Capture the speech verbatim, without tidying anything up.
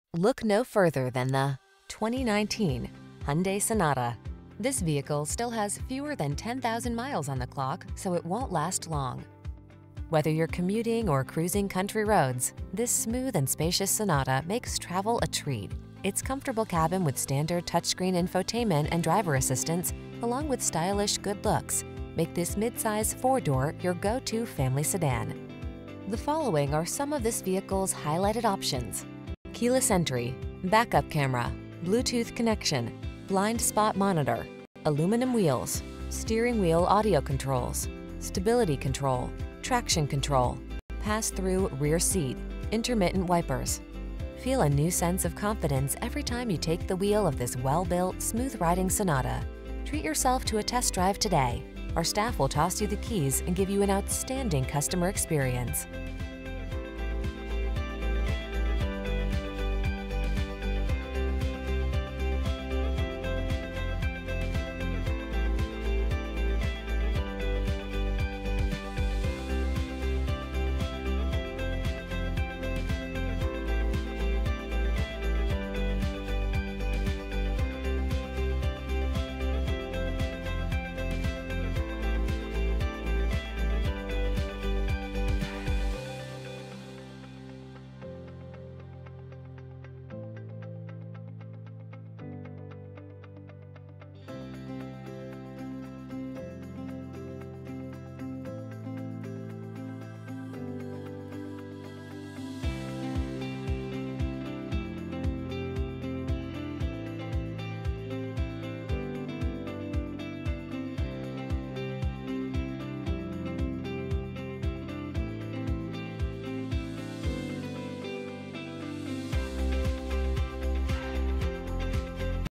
Look no further than the twenty nineteen Hyundai Sonata. This vehicle still has fewer than ten thousand miles on the clock, so it won't last long. Whether you're commuting or cruising country roads, this smooth and spacious Sonata makes travel a treat. Its comfortable cabin with standard touchscreen infotainment and driver assistance, along with stylish good looks, make this midsize four-door your go-to family sedan. The following are some of this vehicle's highlighted options: keyless entry, backup camera, Bluetooth connection, blind spot monitor, aluminum wheels, steering wheel audio controls, stability control, traction control, pass-through rear seat, intermittent wipers. Feel a new sense of confidence every time you take the wheel of this well-built, smooth-riding Sonata. Treat yourself to a test drive today. Our staff will toss you the keys and give you an outstanding customer experience.